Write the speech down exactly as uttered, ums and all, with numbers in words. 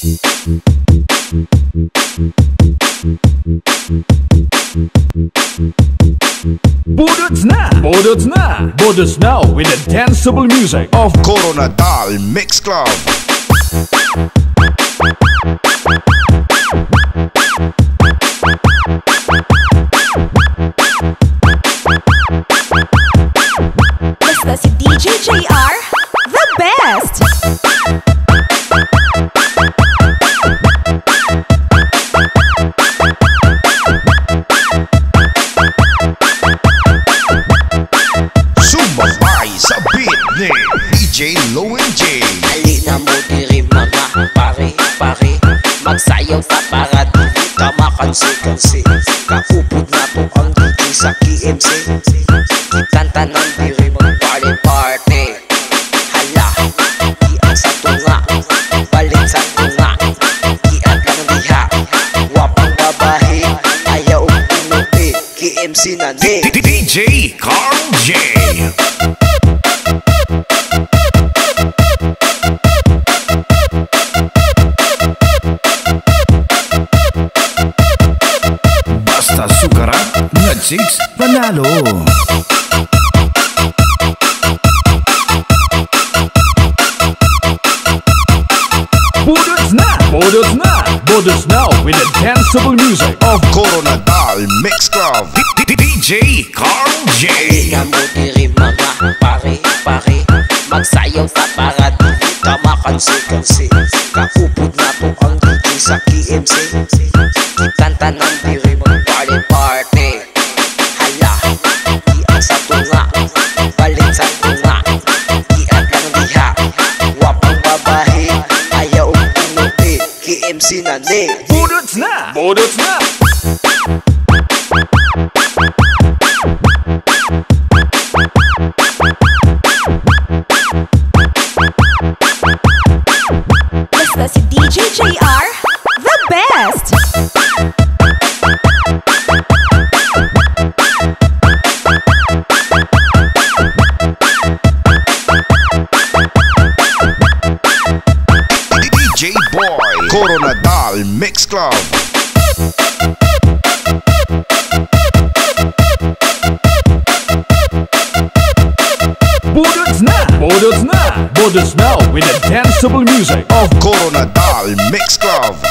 Bodots na, Bodots na, Bodots now with the danceable music of Coronadal Mix Club. Basta si D J J R, the best! Sumabay sa beat ni D J Low and J. Halina mo diri mga pare, pare magsayaw ta para di ka makansi-kansi. Kakupod na to ang D J sa K M C. Kitanta ng diri mag-party party. Hala, iyan sa tunga, balik sa tunga. Iyan lang diha, wapang babahe, ayaw umuwi. K M C na ni D J Carl J. Basta sukaran, nga chicks, panalo. Bodots na, Bodots na, Bodots now with the danceable music of Coronadal Mix Club. D J Carl J. Halina mo diri mga pare, pare magsayaw ta para di ka makansi-kansi. Kakupod na to ang D J sa K M C. Kitanta ng diri mag-party party. Hala, iyan sa tunga, balik sa tunga. Iyan lang diha, wapang babahe, ayaw umuwi. K M C na ni Bodots na, Bodots na. Basta si D J J R, the best! D J Boy. Coronadal Mix Club. Bodots na, Bodots na, Bodots now with the danceable music of Coronadal Mix Club.